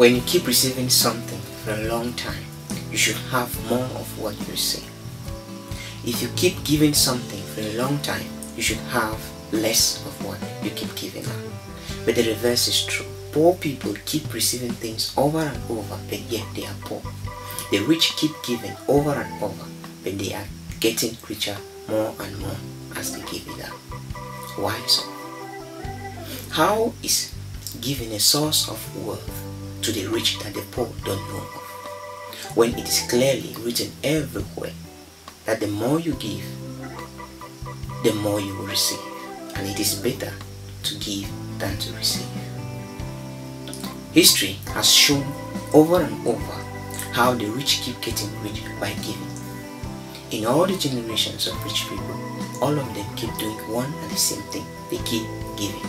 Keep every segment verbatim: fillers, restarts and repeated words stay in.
When you keep receiving something for a long time, you should have more of what you receive. If you keep giving something for a long time, you should have less of what you keep giving out. But the reverse is true. Poor people keep receiving things over and over, but yet they are poor. The rich keep giving over and over, but they are getting richer more and more as they give it out. Why so? How is giving a source of wealth to the rich that the poor don't know of, when it is clearly written everywhere that the more you give, the more you will receive, and it is better to give than to receive? History has shown over and over how the rich keep getting rich by giving. In all the generations of rich people, all of them keep doing one and the same thing. They keep giving.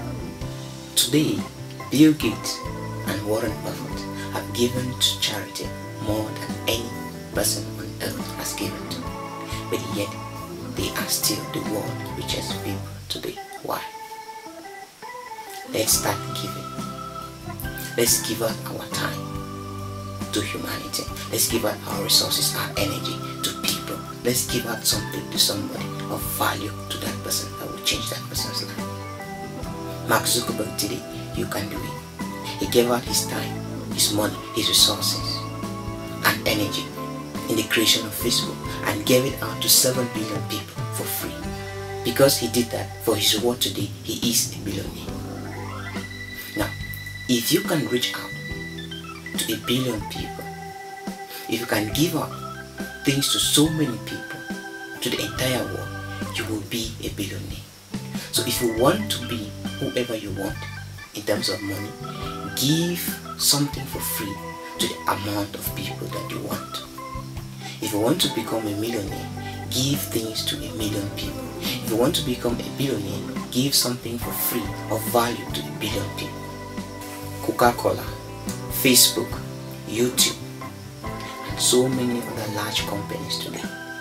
Today, Bill Gates and Warren Buffett have given to charity more than any person on earth has given to. But yet, they are still the world's richest people today. Why? Let's start giving. Let's give out our time to humanity. Let's give out our resources, our energy to people. Let's give out something to somebody of value to that person that will change that person's life. Mark Zuckerberg did it. You can do it. He gave out his time, his money, his resources, and energy in the creation of Facebook, and gave it out to seven billion people for free. Because he did that, for his reward today, he is a billionaire. Now, if you can reach out to a billion people, if you can give out things to so many people, to the entire world, you will be a billionaire. So if you want to be whoever you want in terms of money, give something for free to the amount of people that you want. If you want to become a millionaire, give things to a million people. If you want to become a billionaire, give something for free of value to a billion people. Coca-Cola, Facebook, YouTube, and so many other large companies today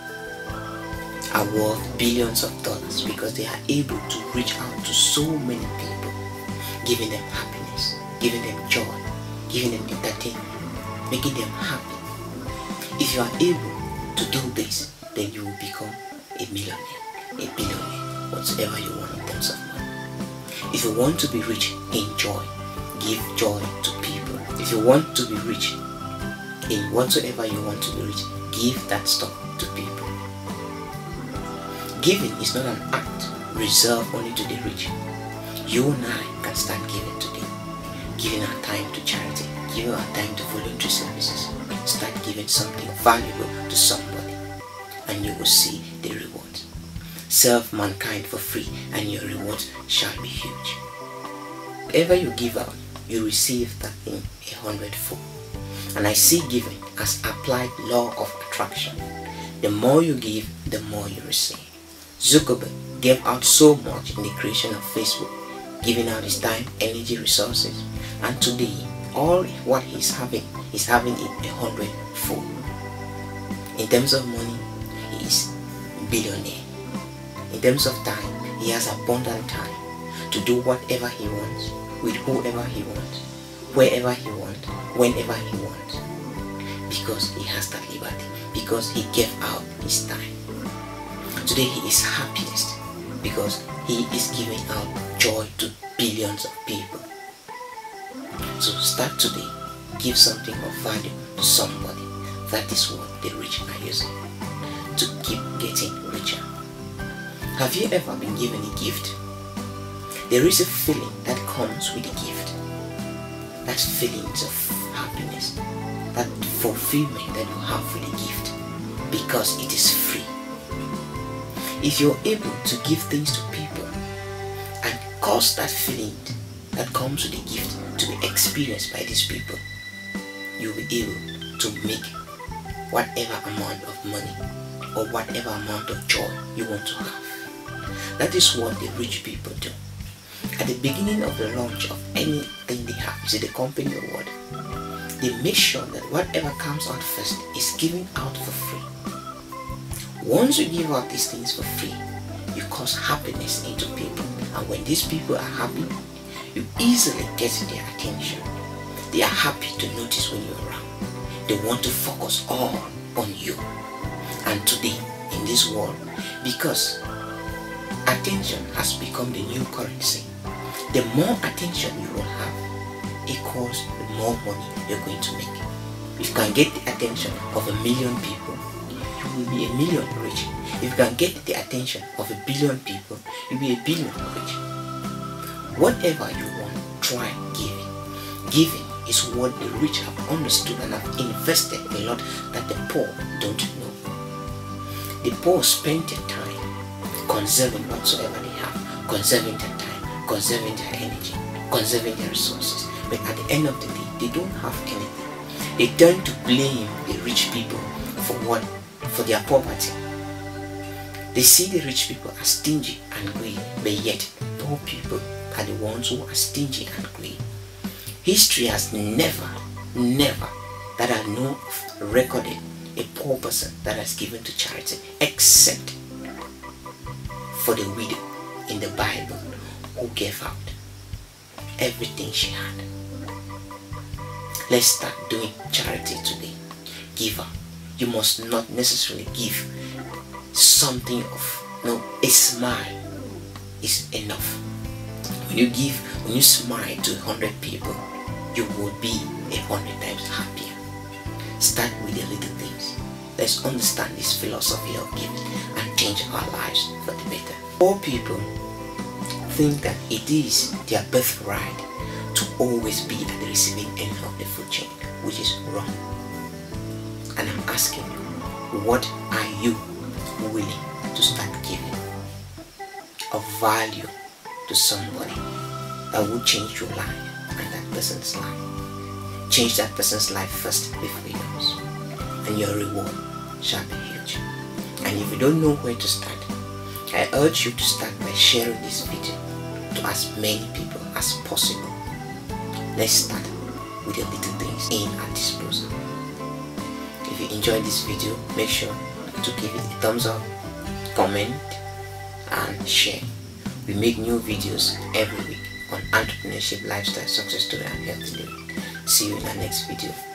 are worth billions of dollars because they are able to reach out to so many people, giving them happiness, giving them joy, giving them entertainment, making them happy. If you are able to do this, then you will become a millionaire, a billionaire, whatever you want in terms of money. If you want to be rich in joy, give joy to people. If you want to be rich in whatsoever you want to be rich, give that stuff to people. Giving is not an act reserved only to the rich. You and I can start giving today. Giving our time to charity, giving our time to voluntary services. Start giving something valuable to somebody, and you will see the rewards. Serve mankind for free, and your rewards shall be huge. Whatever you give out, you receive that thing a hundredfold. And I see giving as applied law of attraction. The more you give, the more you receive. Zuckerberg gave out so much in the creation of Facebook, giving out his time, energy, resources, and today all what he's having is having it a hundredfold. In terms of money, he is a billionaire. In terms of time, he has abundant time to do whatever he wants, with whoever he wants, wherever he wants, whenever he wants, because he has that liberty, because he gave out his time. Today he is happiest because he is giving out joy to billions of people. So start today, give something of value to somebody. That is what the rich are using to keep getting richer. Have you ever been given a gift? There is a feeling that comes with a gift. That feelings of happiness, that fulfillment that you have with a gift, because it is free. If you're able to give things to people and cause that feeling that comes with a gift to be experienced by these people, you'll be able to make whatever amount of money or whatever amount of joy you want to have. That is what the rich people do. At the beginning of the launch of anything they have, is it a company or what, they make sure that whatever comes out first is given out for free. Once you give out these things for free, you cause happiness into people, and when these people are happy, you easily get their attention. They are happy to notice when you're around. They want to focus all on you. And today, in this world, because attention has become the new currency, the more attention you will have equals the more money you're going to make. If you can get the attention of a million people, you will be a million rich. If you can get the attention of a billion people, you'll be a billion rich. Whatever you want, try giving. Giving is what the rich have understood and have invested a lot that the poor don't know. The poor spend their time conserving whatsoever they have, conserving their time, conserving their energy, conserving their resources. But at the end of the day, they don't have anything. They turn to blame the rich people for what? For their poverty. They see the rich people as stingy and greedy, but yet poor people are the ones who are stingy and greedy. History has never, never, that I know of, recorded a poor person that has given to charity, except for the widow in the Bible who gave out everything she had. Let's start doing charity today. Give up. You must not necessarily give something of, no, a smile is enough. When you give, when you smile to a hundred people, you will be a hundred times happier. Start with the little things. Let's understand this philosophy of giving and change our lives for the better. Poor people think that it is their birthright to always be at the receiving end of the food chain, which is wrong. And I'm asking you, what are you willing to start giving of value to somebody that will change your life and that person's life? Change that person's life first before yours, and your reward shall be huge. And if you don't know where to start, I urge you to start by sharing this video to as many people as possible. Let's start with the little things in our disposal. If you enjoyed this video, make sure to give it a thumbs up, comment and share. We make new videos every week on entrepreneurship, lifestyle, success story and health living. See you in the next video.